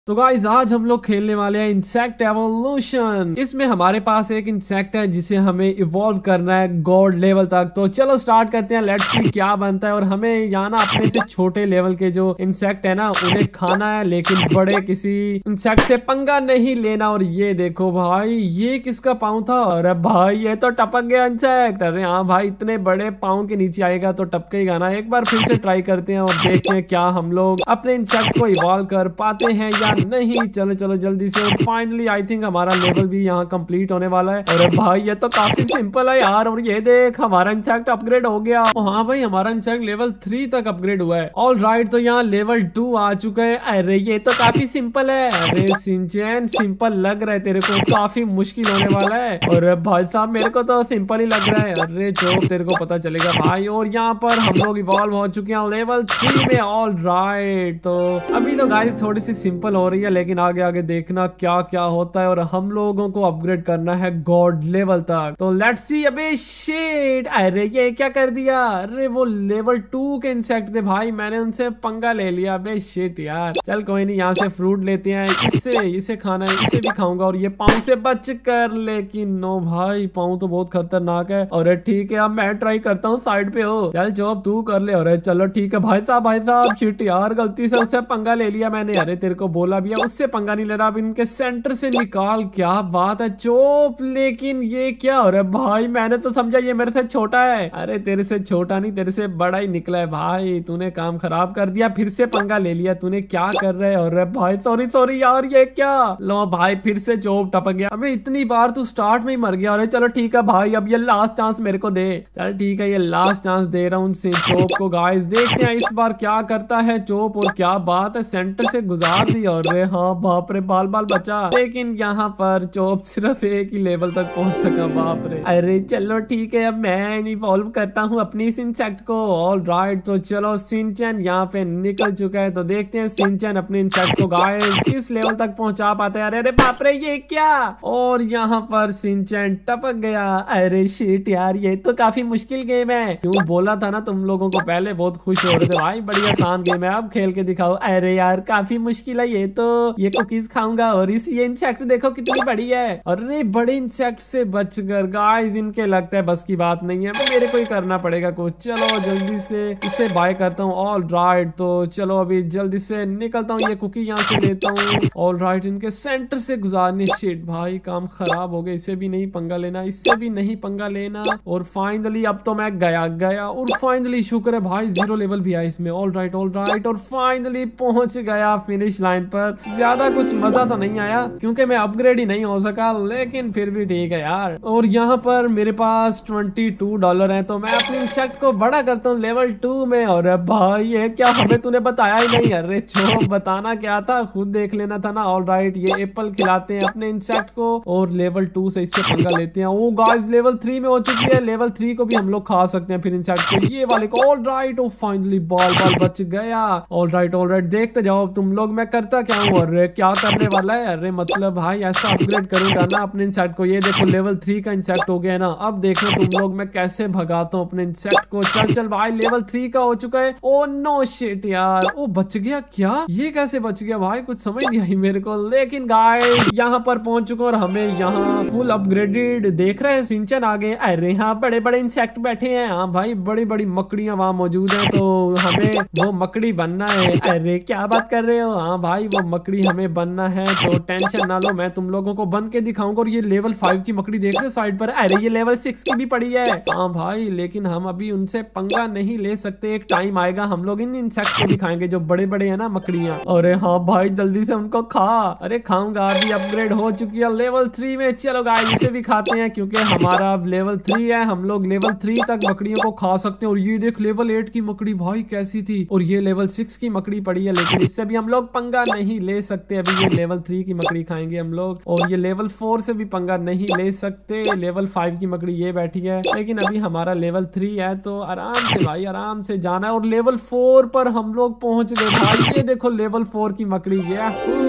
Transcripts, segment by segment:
तो गाइस आज हम लोग खेलने वाले हैं इंसेक्ट एवोल्यूशन। इसमें हमारे पास एक इंसेक्ट है जिसे हमें इवॉल्व करना है गॉड लेवल तक। तो चलो स्टार्ट करते हैं, लेट्स सी क्या बनता है। और हमें यहाँ ना अपने से छोटे लेवल के जो इंसेक्ट है ना उन्हें खाना है, लेकिन बड़े किसी इंसेक्ट से पंगा नहीं लेना। और ये देखो भाई, ये किसका पाँव था? अरे भाई ये तो टपक गया इंसेक्ट। अरे हाँ भाई, इतने बड़े पाँव के नीचे आएगा तो टपकेगा ना। एक बार फिर से ट्राई करते हैं और देखते हैं क्या हम लोग अपने इंसेक्ट को इवॉल्व कर पाते हैं या नहीं। चलो चलो जल्दी से। और फाइनली आई थिंक हमारा लेवल भी यहाँ कंप्लीट होने वाला है। अरे भाई ये तो काफी सिंपल है यार। और ये देख, हमारा इंसेक्ट अपग्रेड हो गया। हाँ भाई, हमारा इंसेक्ट लेवल 3 तक अपग्रेड हुआ है। ऑल राइट, तो यहाँ लेवल 2 आ चुका है। अरे ये तो काफी सिंपल है। अरे सिंचन, सिंपल लग रहा है तेरे को? काफी मुश्किल होने वाला है। और भाई साहब मेरे को तो सिंपल ही लग रहा है। अरे जो तेरे को पता चलेगा भाई। और यहाँ पर हम लोग इवॉल्व हो चुके हैं लेवल 3 में। ऑल राइट, तो अभी तो गाइस थोड़ी सी सिंपल हो रही है, लेकिन आगे आगे देखना क्या क्या होता है। और हम लोगों को अपग्रेड करना है गॉड लेवल तक। तो लेट्स सी। अबे शिट, अरे ये क्या कर दिया? अरे वो लेवल 2 के इंसेक्ट थे भाई, मैंने उनसे पंगा ले लिया। अबे शिट यार। चल कोई नहीं, यहाँ से फ्रूट लेते हैं। इसे खाना है, इसे भी खाऊंगा। और ये पाँव से बच कर, लेकिन नो भाई, पाँव तो बहुत खतरनाक है। अरे ठीक है, अब मैं ट्राई करता हूँ। साइड पे हो, चल जॉब तू कर ले। अरे चलो ठीक है भाई साहब शिट यार, गलती से उससे पंगा ले लिया मैंने। अरे तेरे को बोला भी है उससे पंगा नहीं ले रहा। अब इनके सेंटर से निकाल। क्या बात है चोप, लेकिन ये क्या हो रहा है भाई? मैंने तो समझा ये मेरे से छोटा है। अरे तेरे से छोटा नहीं, तेरे से बड़ा ही निकला है भाई। तूने काम खराब कर दिया, फिर से पंगा ले लिया तूने। क्या कर रहे हो? अरे भाई सॉरी यार, ये क्या? लो भाई, फिर से चोप टपक गया। अबे इतनी बार तू स्टार्ट में ही मर गया। अरे चलो ठीक है भाई, अब ये लास्ट चांस मेरे को दे। चल ठीक है, ये लास्ट चांस दे रहा हूँ चोप को। गाइस देखते हैं इस बार क्या करता है चोप। और क्या बात है, सेंटर से गुजार दी। अरे हाँ बाप रे, बाल बचा। लेकिन यहाँ पर चोप सिर्फ एक ही लेवल तक पहुंच सका। बाप रे। अरे चलो ठीक है, अब मैं इवॉल्व करता हूँ अपनी इस इंसेक्ट को। ऑल राइट, तो चलो सिंचन यहाँ पे निकल चुका है। तो देखते हैं सिंचन अपने इंसेक्ट को गाइस किस लेवल तक पहुंचा पाते हैं। अरे बाप रे, ये क्या? और यहाँ पर सिंचन टपक गया। अरे शिट यार, ये तो काफी मुश्किल गेम है। क्यों बोला था ना तुम लोगों को पहले? बहुत खुश हो रहे थे भाई, बड़ी आसान गेम है। अब खेल के दिखाओ। अरे यार काफी मुश्किल है ये तो। ये कुकीज खाऊंगा। और ये इंसेक्ट देखो कितनी बड़ी है। अरे बड़े इंसेक्ट से बचकर गाइस, इनके लगता है बस की बात नहीं है, मेरे को ही करना पड़ेगा कुछ। चलो जल्दी से इसे बाय करता हूँ। ऑल राइट, तो चलो अभी जल्दी से निकलता हूँ। ये कुकी यहाँ से लेता हूँ। ऑल राइट, इनके सेंटर से गुजारने। शिट भाई, काम खराब हो गया। इसे भी नहीं पंगा लेना, इससे भी नहीं पंगा लेना। और फाइनली अब तो मैं गया। और फाइनली शुक्र है भाई, 0 लेवल भी आया इसमें। All right. और फाइनली पहुंच गया फिनिश लाइन पर। ज्यादा कुछ मजा तो नहीं आया क्योंकि मैं अपग्रेड ही नहीं हो सका, लेकिन फिर भी ठीक है यार। और यहाँ पर मेरे पास $22 है, तो मैं अपने इंसेक्ट को बड़ा करता हूँ लेवल 2 में। और भाई ये क्या, हमें तूने बताया ही नहीं। अरे चो, बताना क्या था, खुद देख लेना था ना। ऑल राइट, ये एप्पल खिलाते हैं अपने इंसेक्ट को। और लेवल 2 से इससे पंगा लेते हैं। ओ गाइस, लेवल 3 में हो चुकी है। लेवल 3 को भी हम लोग खा सकते हैं फिर इंसेक्ट को, ये वाले को। ऑल राइट, ओ फाइनली बाल बच गया। ऑल राइट, देखते जाओ तुम लोग मैं करता क्या हूँ। अरे क्या करने वाला है? अरे मतलब भाई ऐसा अपग्रेड करूंगा ना अपने इंसेक्ट को। ये देखो लेवल 3 का इंसेक्ट हो गया है ना। अब देखो तुम लोग मैं कैसे भगाता हूँ अपने इंसेक्ट को। चल भाई, लेवल 3 का हो चुका है। ओ नो शिट यार, ओ बच गया क्या? ये कैसे बच गया भाई? कुछ समझ नहीं आई मेरे को। लेकिन गाइस यहाँ पर पहुंच चुका और हमें यहाँ फुल अपग्रेडेड देख रहे हैं सिंचन आगे। अरे हाँ, बड़े बड़े इंसेक्ट बैठे हैं। हाँ भाई, बड़ी बड़ी मकड़ियां वहां मौजूद है, तो हमें वो मकड़ी बनना है। अरे क्या बात कर रहे हो? हाँ भाई, वो मकड़ी हमें बनना है, तो टेंशन ना लो, मैं तुम लोगों को बन के दिखाऊंगा। और ये लेवल 5 की मकड़ी देख रहे हो साइड पर? अरे ये लेवल 6 की भी पड़ी है। हाँ भाई, लेकिन हम अभी उनसे पंगा नहीं ले सकते। एक टाइम आएगा हम लोग इन इंसेक्ट को दिखाएंगे जो बड़े बड़े है ना मकड़ियां। अरे हाँ भाई, जल्दी से उनको खा। अरे खाऊंगा, अभी अपग्रेड हो चुकी है लेवल 3 में। चलो गाइस, इसे भी खाते हैं क्योंकि हमारा अब लेवल 3 है। हम लोग लेवल 3 तक मकड़ियों को खा सकते हैं। और ये देख, लेवल 8 की मकड़ी भाई कैसी थी। और ये लेवल 6 की मकड़ी पड़ी है, लेकिन इससे भी हम लोग पंगा नहीं ले सकते। अभी ये लेवल 3 की मकड़ी खाएंगे हम लोग। और ये लेवल 4 से भी पंगा नहीं ले सकते। लेवल 5 की मकड़ी ये बैठी है, लेकिन अभी हमारा लेवल 3 है, तो आराम से भाई आराम से जाना है। और लेवल 4 पर हम लोग पहुंच गए भाई। ये देखो लेवल 4 की मकड़ी गया।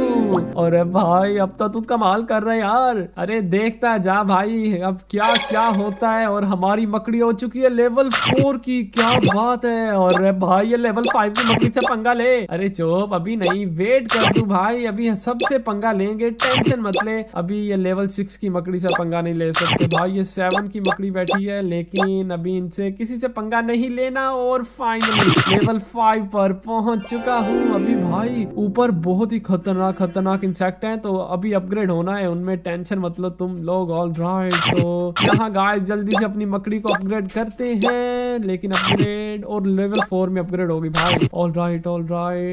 अरे भाई, अब तो तू कमाल कर रहा है यार। अरे देखता जा भाई अब क्या क्या होता है। और हमारी मकड़ी हो चुकी है लेवल 4 की। क्या बात है। और भाई ये लेवल 5 की मकड़ी से पंगा ले। अरे चुप, अभी नहीं, वेट कर अब्दू भाई, अभी सबसे पंगा लेंगे, टेंशन मत ले। अभी ये लेवल 6 की मकड़ी से पंगा नहीं ले सकते भाई, ये 7 की मकड़ी बैठी है, लेकिन अभी इनसे किसी से पंगा नहीं लेना। और फाइनली लेवल 5 पर पहुंच चुका हूँ। अभी भाई ऊपर बहुत ही खतरनाक इंसेक्ट हैं, तो अभी अपग्रेड होना है उनमें, टेंशन मतलब तुम लोग। ऑल राइट, तो यहाँ गाइस जल्दी से अपनी मकड़ी को अपग्रेड करते हैं, लेकिन अपग्रेड और लेवल 4 में अपग्रेड होगी भाई। ऑल राइट और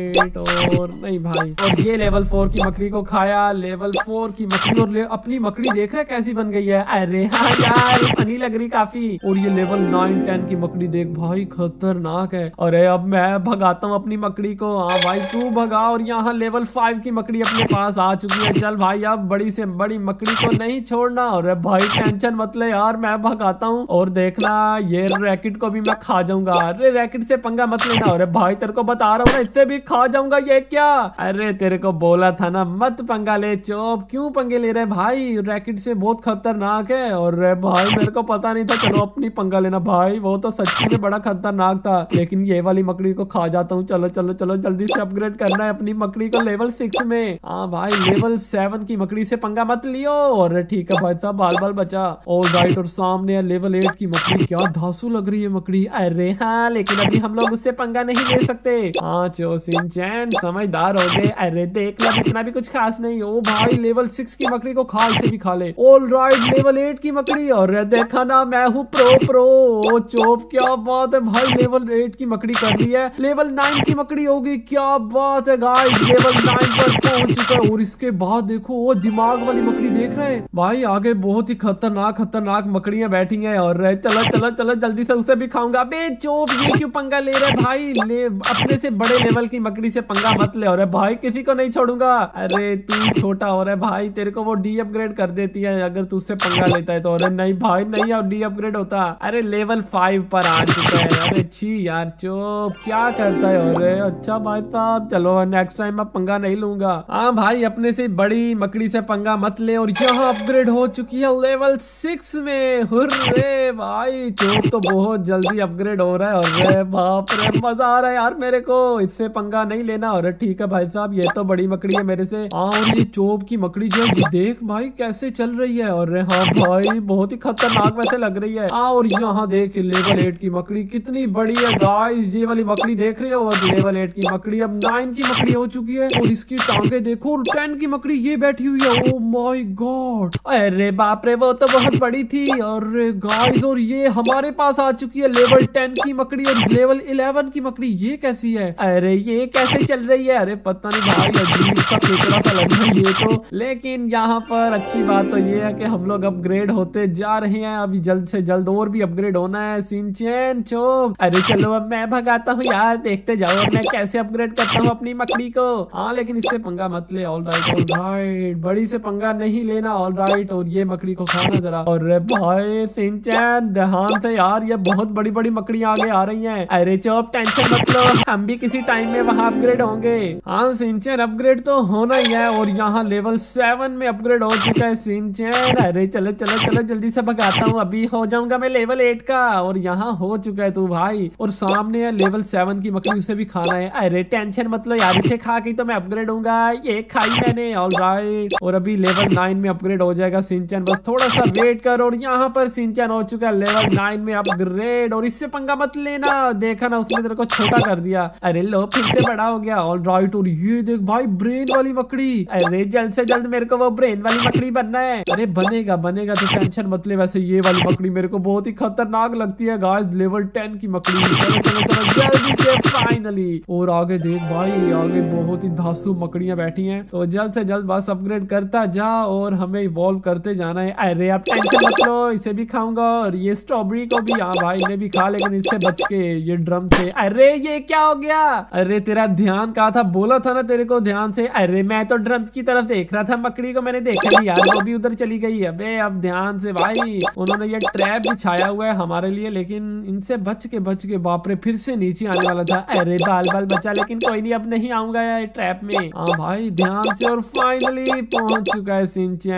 नहीं भाई, और ये लेवल 4 की मकड़ी को खाया, लेवल 4 की मकड़ी। और अपनी मकड़ी देख रहे कैसी बन गई है, अरे हाँ यार फनी लग रही काफी। और ये लेवल 9, 10 की मकड़ी देख भाई, खतरनाक है। अरे अब मैं भगाता हूँ अपनी मकड़ी को। हाँ भाई तू भगा। और यहाँ लेवल 5 की मकड़ी अपने पास आ चुकी है। चल भाई अब बड़ी से बड़ी मकड़ी को नहीं छोड़ना। और भाई टेंशन मत ले यार, मैं भगाता हूँ। और देखना ये रैकेट को भी मैं खा जाऊंगा। अरे रैकेट से पंगा मत लेना। अरे भाई तेरे को बता रहा हूँ ना, इससे भी खा जाऊंगा। ये क्या, अरे तेरे को बोला था ना मत पंगा ले। चोप क्यों पंगे ले रहे भाई, रैकेट से बहुत खतरनाक है। और भाई मेरे को पता नहीं था, चलो अपनी पंगा लेना भाई, वो तो सच्ची में बड़ा खतरनाक था। लेकिन ये वाली मकड़ी को खा जाता हूँ। चलो चलो चलो जल्दी से अपग्रेड करना है अपनी मकड़ी को लेवल 6 में। हाँ भाई लेवल 7 की मकड़ी से पंगा मत लियो। और ठीक है भाई साहब, बाल बाल बचा। ऑल राइट, और सामने है लेवल 8 की मकड़ी। क्या धांसू लग रही है मकड़ी। अरे हाँ, लेकिन अभी हम लोग उससे पंगा नहीं ले सकते। हाँ शिनचैन समझदार हो गए। अरे देख लो इतना भी कुछ खास नहीं। ओ भाई लेवल 6 की मकड़ी को खा, इसे भी खा ले। ऑल राइट, लेवल 8 की मकड़ी। और देखा ना मैं हूँ प्रो। चोप क्या बात है भाई, लेवल 8 की मकड़ी कर ली है। लेवल 9 की मकड़ी होगी, क्या बात है गाइस, लेवल 9 पर पहुंच चुका है। और इसके बाद देखो वो दिमाग वाली मकड़ी देख रहे हैं भाई, आगे बहुत ही खतरनाक मकड़ियां बैठी हैं। और चलो चलो चलो जल्दी से उसे भी खाऊंगा। बे चोप ये क्यों पंगा ले रहे भाई, ले अपने से बड़े लेवल की मकड़ी से पंगा मत ले। और भाई किसी को नहीं छोड़ूंगा। अरे तू छोटा हो रहा है भाई, तेरे को वो डी अपग्रेड कर देती है अगर तू उससे पंगा लेता है तो। अरे नहीं भाई नहीं, और डी अपग्रेड होता। अरे लेवल 5 पर आ चुका है। अरे छी यार चोप क्या करता है। अरे अच्छा भाई साहब, चलो नेक्स्ट टाइम मैं पंगा नहीं लूंगा। हाँ भाई अपने से बड़ी मकड़ी से पंगा मत ले। और यहाँ अपग्रेड हो चुकी है लेवल 6 में। हुर्रे भाई, चोप तो बहुत जल्दी अपग्रेड हो रहा है। और बाप रे मजा आ रहा है यार मेरे को, इससे पंगा नहीं लेना। और ठीक है भाई साहब, ये तो बड़ी मकड़ी है मेरे से। हाँ और ये चोप की मकड़ी जो है, ये देख भाई कैसे चल रही है। और हाँ भाई बहुत ही खतरनाक वैसे लग रही है। हाँ और यहाँ देख लेवल 8 की मकड़ी कितनी बड़ी है गाइस, ये वाली मकड़ी देख रहे हो। और लेवल 8 की मकड़ी अब 9 की मकड़ी हो चुकी है। और इसकी टांगे देखो, और 10 की मकड़ी ये बैठी हुई है। ओ माय गॉड, अरे बाप रे वो तो बहुत बड़ी थी। और गाइस और ये हमारे पास आ चुकी है लेवल 10 की मकड़ी। और लेवल 11 की मकड़ी ये कैसी है, अरे ये कैसे चल रही है। अरे पता नहीं भाई, अजीब सा केकड़ा सा लग रहा है ये तो। लेकिन यहाँ पर अच्छी बात तो ये है कि हम लोग अपग्रेड होते जा रहे हैं। अभी जल्द से जल्द और भी अपग्रेड होना है। शिनचैन चोप, अरे चलो अब मैं भगाता हूँ यार, देखते जाओ मैं कैसे अपग्रेड करता हूँ अपनी मकड़ी को। हाँ लेकिन इससे पंगा मत ले। ऑल राइट, बड़ी से पंगा नहीं लेना। ऑल राइट, और ये मकड़ी को खाना जरा। और भाई शिनचैन ध्यान से यार, ये बहुत बड़ी बड़ी मकड़ियां आगे आ रही हैं। अरे चोप टेंशन मत लो, हम भी किसी टाइम में वहां अपग्रेड होंगे। हाँ शिनचैन अपग्रेड तो होना ही है। और यहाँ लेवल 7 में अपग्रेड हो चुका है शिनचैन। अरे चलो चलो चलो जल्दी से भगाता हूँ, अभी हो जाऊंगा मैं लेवल 8 का। और यहाँ हो चुका है तू भाई। और सामने है लेवल 7 की मकड़ी, उसे भी खाना है। अरे टेंशन मत लो यार, इसे खा के तो मैं अपग्रेड होऊंगा, ये खाई मैंने। ऑल राइट, और अभी लेवल 9 में अपग्रेड हो जाएगा शिनचैन, बस थोड़ा सा वेट कर। और यहाँ पर शिनचैन हो चुका है लेवल 9 में अपग्रेड। और इससे पंगा मत लेना, देखा ना उसने तेरे को छोटा कर दिया। अरे लो फिर से बड़ा हो गया। ऑल राइट, और ये देख भाई ब्रेन वाली मकड़ी। अरे जल्द से जल्द मेरे को वो ब्रेन वाली मकड़ी बनना है। अरे बनेगा बनेगा, तो टेंशन मत ले। वैसे ये वाली मकड़ी मेरे को बहुत ही खतरनाक लगती है गाइस, लेवल 10 की मकड़ी। चलो चलो चलो जल्दी से फाइनली। और आगे देख भाई, आगे बहुत ही धांसू मकड़ियां बैठी हैं। तो जल्द से जल्द बस अपग्रेड करता जा और हमें इवॉल्व करते जाना है। अरे आप टेंशन मत लो, इसे भी खाऊंगा। और ये स्ट्रॉबेरी को भी, हाँ भाई इन्हें भी खा, लेकिन इससे बच के, ये ड्रम से। अरे ये क्या हो गया, अरे तेरा ध्यान कहा था, बोला था ना तेरे को ध्यान से। अरे मैं तो ड्रम्स की तरफ देख रहा था, मकड़ी को मैंने देखा नहीं यार, वो भी उधर चली गई। अबे अब ध्यान से भाई, उन्होंने ये ट्रैप भी छाया हुआ है हमारे लिए, लेकिन इनसे बच के बाप रे फिर से नीचे आने वाला था। अरे बाल बाल बचा, लेकिन कोई नहीं, अब नहीं आऊंगा यार ट्रैप में। हाँ भाई ध्यान से। और फाइनली पहुंच चुका है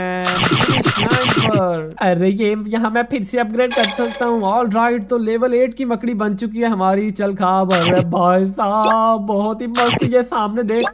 शिनचैन पर। अरे ये यहाँ मैं फिर से अपग्रेड कर सकता हूँ। ऑल राइट, तो लेवल 8 की मकड़ी बन चुकी है हमारी। चल खा। अरे भाई साहब बहुत ही मस्त, ये सामने देख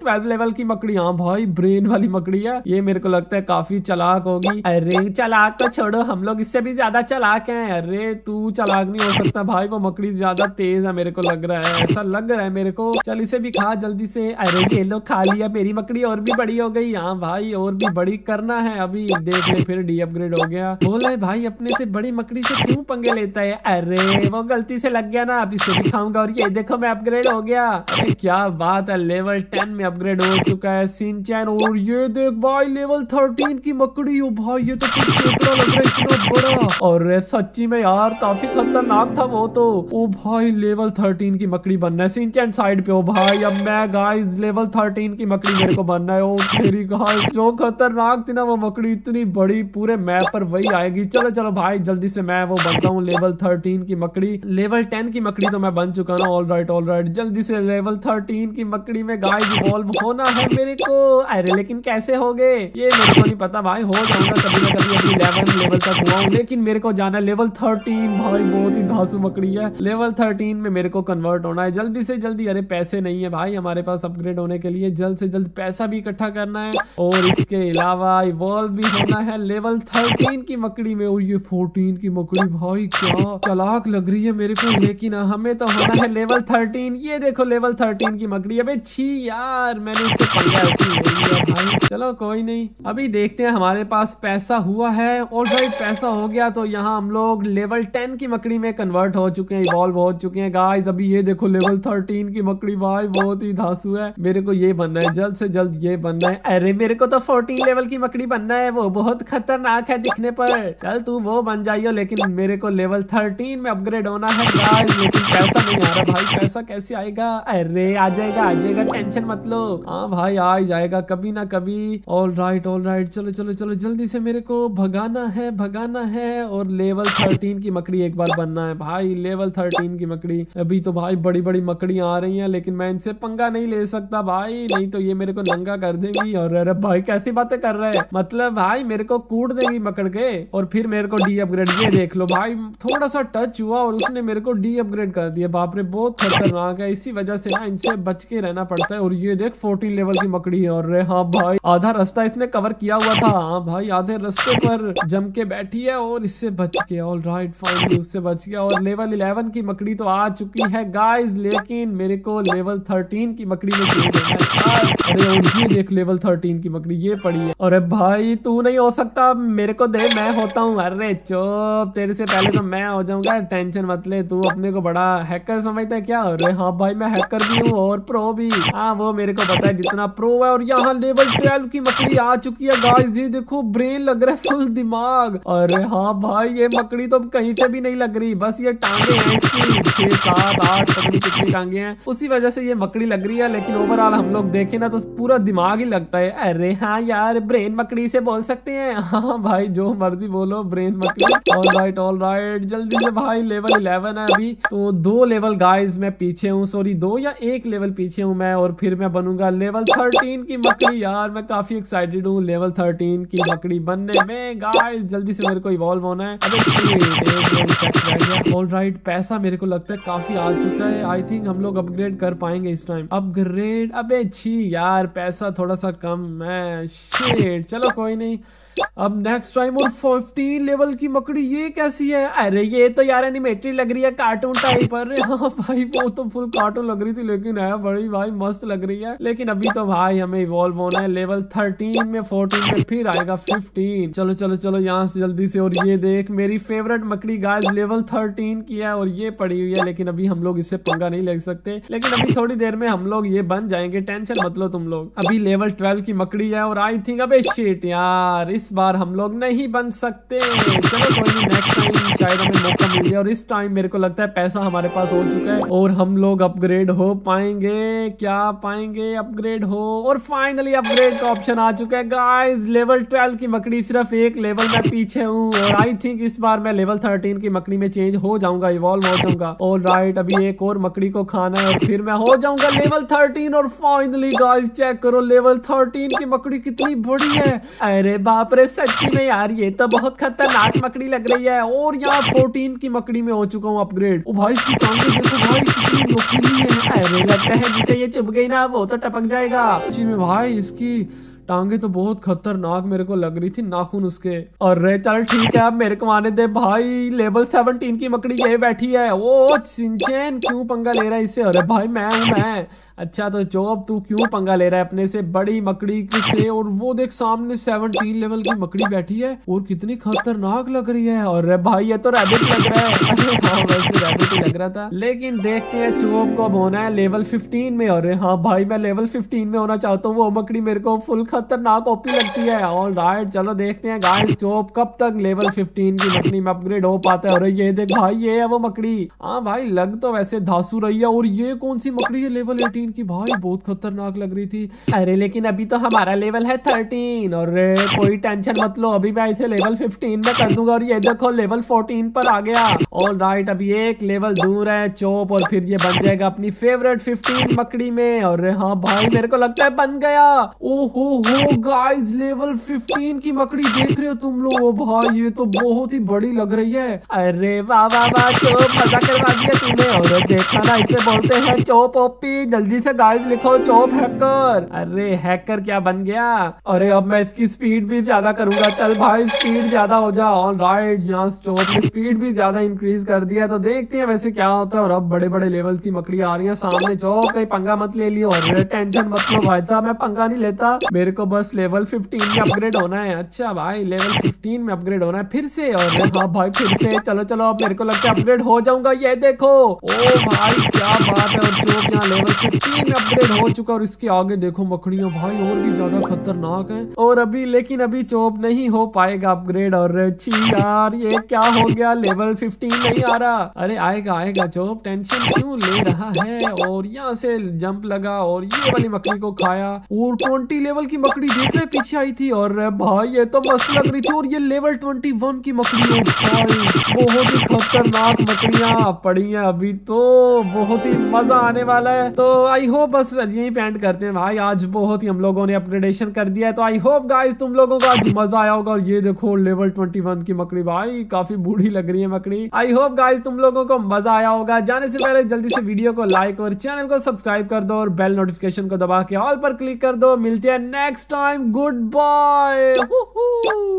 12 लेवल की मकड़ी। हाँ भाई ब्रेन वाली मकड़ी है ये, मेरे को लगता है काफी चालाक होगी। अरे चालाक तो छोड़ो, हम लोग इससे भी ज्यादा चालाक हैं। अरे तू चालाक नहीं हो सकता भाई, वो मकड़ी ज्यादा तेज है मेरे को लग रहा है, ऐसा लग रहा है मेरे को। चल इसे भी खा जल्दी से। अरे ये लो खा लिया, मेरी मकड़ी और भी बड़ी हो गई। हाँ भाई और भी बड़ी करना है अभी, देख ले फिर डी अपग्रेड हो गया। बोला है भाई अपने से बड़ी मकड़ी से क्यों पंगे लेता है। अरे वो गलती से लग गया ना, अब इसे भी खाऊंगा। और ये देखो मैं अपग्रेड हो गया। अरे क्या बात है, लेवल 10 में अपग्रेड हो चुका है शिनचैन। और ये देख भाई लेवल 13 की मकड़ी हो भाई, ये तो लग रहा है इतना बड़ा। और सच्ची में यार काफी खतरनाक था वो तो। ओ भाई लेवल 13 की मकड़ी बनना है शिनचैन साइड पे। ओ भाई अब मैं गाइस लेवल 13 की मकड़ी मेरे को बनना है। ओ तेरी गाइस जो खतरनाक थी ना वो मकड़ी, इतनी बड़ी पूरे मैप पर वही आएगी। चलो चलो भाई जल्दी से मैं वो बनता हूँ लेवल 13 की मकड़ी। लेवल 10 की मकड़ी तो मैं बन चुका ना। ऑल राइट जल्दी से लेवल 13 की मकड़ी में गाइस इवॉल्व होना है मेरे को। अरे लेकिन कैसे हो गए ये मेरे को नहीं पता भाई, हो जाऊंगा कभी ना कभी। अभी 11 लेवल तक हुआ हूँ, लेकिन मेरे को जाना है लेवल 13। भाई बहुत ही धांसू मकड़ी है। लेवल 13 में मेरे को कन्वर्ट होना है जल्दी से जल्दी। अरे पैसे नहीं है भाई हमारे पास अपग्रेड होने के लिए, जल्द से जल्द पैसा भी इकट्ठा करना है। और इसके अलावा इवॉल्व भी होना है लेवल 13 की मकड़ी में। और ये 14 की मकड़ी भाई क्या चालाक लग रही है मेरे को, लेकिन हमें तो होना है लेवल 13। ये देखो लेवल 13 की मकड़ी। अबे छी यार मैंने इससे पंगा ऐसे ही ले लिया भाई। चलो कोई नहीं, अभी देखते हैं हमारे पास पैसा हुआ है। ऑलराइट पैसा हो गया तो यहाँ हम लोग लेवल 10 की मकड़ी में कन्वर्ट हो चुके हैं, इवॉल्व हो चुके हैं गाइस। अभी ये देखो लेवल 13 की मकड़ी भाई बहुत ही धांसू है। मेरे को ये बनना है जल्द से जल्द, ये बनना है। अरे मेरे को तो 14 लेवल की मकड़ी बनना है, वो बहुत खतरनाक है दिखने पर। चल तू वो बन जाइयो, लेकिन मेरे को लेवल 13 में अपग्रेड होना है गाइस। लेकिन पैसा नहीं आ रहा भाई, पैसा कैसे आएगा। अरे आ जाएगा टेंशन मत लो। हाँ भाई आ ही जाएगा कभी ना कभी। ऑल राइट चलो चलो चलो जल्दी से मेरे को भगाना है। और लेवल 13 की मकड़ी एक बार बनना है भाई, लेवल 13 की मकड़ी। अभी तो भाई बड़ी बड़ी मकड़ी आ रही हैं, लेकिन मैं इनसे पंगा नहीं ले सकता भाई, नहीं तो ये मेरे को नंगा कर देंगी। और अरे भाई कैसी बातें कर रहे हैं, मतलब भाई मेरे को कूट देंगी पकड़ के और फिर मेरे को डी अपग्रेड। ये देख लो भाई थोड़ा सा टच हुआ और उसने मेरे को डी अपग्रेड कर दिया। बाप रे बहुत खतरनाक है, इसी वजह से ना इनसे बच के रहना पड़ता है। और ये देख 14 लेवल की मकड़ी है। और हाँ भाई आधा रास्ता इसने कवर किया हुआ था। हाँ भाई आधे रास्ते पर जम के बैठी है और इससे बच के। ऑल राइट फाइनली उससे बच गया। और लेवल 11 की मकड़ी तो आ चुकी है गाइस, लेकिन मेरे को लेवल 13 की मकड़ी में चेंज होना है। अरे और ये देख लेवल 13 की मकड़ी ये पड़ी है। अरे भाई तू नहीं हो सकता, मेरे को दे मैं होता हूँ। अरे चुप, तेरे से पहले तो मैं हो जाऊंगा, टेंशन मत ले। तू अपने को बड़ा हैकर समझता है क्या। अरे हाँ भाई मैं हैकर भी हूँ और प्रो भी। हाँ वो मेरे को पता है जितना प्रो है। और यहाँ लेवल 12 की मकड़ी आ चुकी है गाइस, ये देखो ब्रेन लग रहा है फुल दिमाग। अरे हाँ भाई ये मकड़ी तो कहीं से भी नहीं लग रही, बस ये टांगे हैं इसकी 6 7 8 पता नहीं कितनी टांगे हैं, उसी वजह से ये मकड़ी लग रही है। लेकिन ओवरऑल हम लोग देखें ना तो पूरा दिमाग ही लगता है। अरे हाँ यार ब्रेन मकड़ी से बोल सकते हैं। हाँ भाई जो मर्जी बोलो ब्रेन मकड़ी। ऑल राइट जल्दी से भाई लेवल 11 है अभी तो 2 लेवल गाइस मैं पीछे हूँ, सॉरी 2 या 1 लेवल पीछे हूँ मैं। और फिर मैं बनूंगा लेवल 13 की मकड़ी। यार मैं काफी एक्साइटेड हूँ लेवल 13 की मकड़ी बनने में गाइस। जल्दी से मेरे को इवॉल्व होना है। ऑल राइट पैसा मेरे को लगता है काफी आ चुका है। आई थिंक हम लोग अपग्रेड कर पाएंगे इस टाइम। अपग्रेड अबे छी यार पैसा थोड़ा सा कम है, शिट। चलो कोई नहीं, अब नेक्स्ट टाइम। और 15 लेवल की मकड़ी ये कैसी है। अरे ये तो यार एनिमेटेड लग रही है कार्टून टाइप। अरे हाँ भाई वो तो फुल कार्टून लग रही थी, लेकिन है बड़ी भाई मस्त लग रही है। लेकिन अभी तो भाई हमें इवॉल्व होना है लेवल 13 में, 14 में फिर आएगा 15। चलो चलो चलो यहाँ से जल्दी से। और ये देख मेरी फेवरेट मकड़ी गाइस लेवल 13 की है और ये पड़ी हुई है, लेकिन अभी हम लोग इससे पंगा नहीं ले सकते। लेकिन अभी थोड़ी देर में हम लोग ये बन जाएंगे, टेंशन मत लो तुम लोग। अभी लेवल 12 की मकड़ी है और आई थिंक अबे शिट यार इस बार हम लोग नहीं बन सकते। चलो कोई नहीं, नेक्स्ट टाइम शायद हमें मौका मिल गया। और इस टाइम मेरे को लगता है पैसा हमारे पास हो चुका है और हम लोग अपग्रेड हो पाएंगे। क्या पाएंगे अपग्रेड हो। और फाइनली अपग्रेड का ऑप्शन आ चुका है गाइस। लेवल 12 की मकड़ी सिर्फ 1 लेवल में पीछे हूँ और आई थिंक इस बार मैं लेवल 13 की मकड़ी में चेंज हो जाऊंगा, इवॉल्व हो जाऊंगा। ऑल राइट अभी एक और मकड़ी को खाना है और फिर मैं हो जाऊंगा लेवल 13। और फाइनली गाइस चेक करो लेवल 13 की मकड़ी कितनी बड़ी है। अरे बाप रे सच्ची में यार ये तो बहुत खतरनाक मकड़ी लग रही है। और यहाँ 14 की मकड़ी में हो चुका हूँ अपग्रेड। ओ भाई इसकी टांगें देखो भाई कितनी नुकीली है। अरे लगता है जिसे ये चुभ गई ना वो तो टपक जाएगा। सच्ची में भाई इसकी टांगे तो बहुत खतरनाक मेरे को लग रही थी, नाखून उसके। अरे चल ठीक है अब मेरे को आने दे भाई। लेवल 17 की मकड़ी ये बैठी है। ओ शिनचैन क्यों पंगा ले रहा है इससे? अरे भाई मैं हूँ मैं। अच्छा तो चोप तू क्यों पंगा ले रहा है अपने से बड़ी मकड़ी से? और वो देख सामने 17 लेवल की मकड़ी बैठी है और कितनी खतरनाक लग रही है। और भाई ये तो रैबिट लग रहा है। अरे हाँ वैसे रैबिट ही लग रहा था, लेकिन देखते हैं चोप को अब होना है लेवल 15 में। और हाँ भाई मैं लेवल 15 में होना चाहता हूँ। वो मकड़ी मेरे को फुल खतरनाक ओपी लगती है। ऑल राइट चलो देखते हैं गाइस चोप कब तक लेवल 15 की मकड़ी में अपग्रेड हो पाता है। और ये देख भाई ये है वो मकड़ी। हाँ भाई लग तो वैसे धासु रही है। और ये कौन सी मकड़ी है लेवल 18 की? भाई बहुत खतरनाक लग रही थी। अरे लेकिन अभी तो हमारा लेवल है 13। और कोई टेंशन मत लो अभी मैं इसे लेवल 15 में कर दूंगा। और ये देखो लेवल 14 पर आ गया। ऑल राइट अभी एक लेवल दूर है चोप और फिर ये बन जाएगा अपनी फेवरेट 15 मकड़ी में। और हाँ भाई मेरे को लगता है बन गया। ओहो हो गाइस लेवल 15 की मकड़ी देख रहे हो तुम लोग? ओ भाई ये तो बहुत ही बड़ी लग रही है। अरे वाह वाह वाह चोप मजा करवा दिया तूने। और देखा ना इसे बोलते हैं चोप ओपी। जल्दी से गाइस लिखो चोप हैकर। अरे हैकर क्या बन गया? अरे अब मैं इसकी स्पीड भी ज्यादा करूंगा। चल भाई स्पीड ज्यादा हो जा। ऑल राइट यहाँ चोप ने स्पीड भी ज्यादा इंक्रीज कर दिया। तो देखते हैं वैसे क्या होता है। और अब बड़े बड़े लेवल की मकड़ी आ रही है सामने। चोप कहीं पंगा मत ले लियो। और टेंशन मत लो भाई साहब मैं पंगा नहीं लेता। मेरे को बस लेवल 15 में अपग्रेड होना है। अच्छा भाई लेवल 15 में अपग्रेड होना है फिर से? और हाँ भाई फिर से चलो चलो अब मेरे को लगता है अपग्रेड हो जाऊंगा। ये देखो ओ भाई क्या बात है। और चोप यहाँ लेवल 15 में अपग्रेड हो चुका। और इसके आगे देखो मकड़ियां भाई और भी ज्यादा खतरनाक हैं। और अभी लेकिन अभी चोप नहीं हो पाएगा अपग्रेड। और छी यार ये क्या हो गया लेवल 15 नहीं आ रहा। अरे आएगा आएगा चोप टेंशन क्यों ले रहा है? और यहाँ से जंप लगा और ये वाली मकड़ी को खाया। और 20 लेवल की मकड़ी देख रहे पीछे आई थी। और भाई ये तो मस्त लग रही थी। और ये लेवल 21 की मकड़ी भाई बहुत ही खतरनाक मकड़ियां पड़ी हैं अभी तो बहुत ही मजा आने वाला है। तो आई होप बस यही पेंट करते हैं भाई। आज बहुत ही हम लोगों ने अपग्रेडेशन कर दिया है। तो आई होप गाइस तुम लोगों को आज मजा आया होगा। और ये देखो लेवल 21 की मकड़ी भाई काफी बूढ़ी लग रही है मकड़ी। आई होप गाइस तुम लोगों को मजा आया होगा। जाने से पहले जल्दी से वीडियो को लाइक और चैनल को सब्सक्राइब कर दो। और बेल नोटिफिकेशन को दबा के ऑल पर क्लिक कर दो। मिलते हैं नेक्स्ट टाइम। Good bye.